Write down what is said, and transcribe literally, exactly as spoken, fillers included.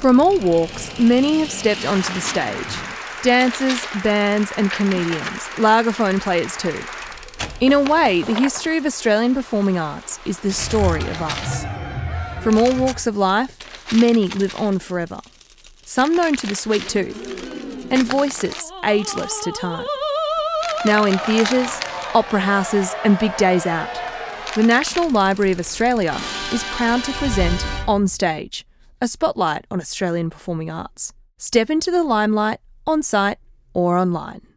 From all walks, many have stepped onto the stage. Dancers, bands and comedians, lagerphone players too. In a way, the history of Australian performing arts is the story of us. From all walks of life, many live on forever. Some known to the sweet tooth, and voices ageless to time. Now in theatres, opera houses and big days out, the National Library of Australia is proud to present On Stage, a spotlight on Australian performing arts. Step into the limelight, on site or online.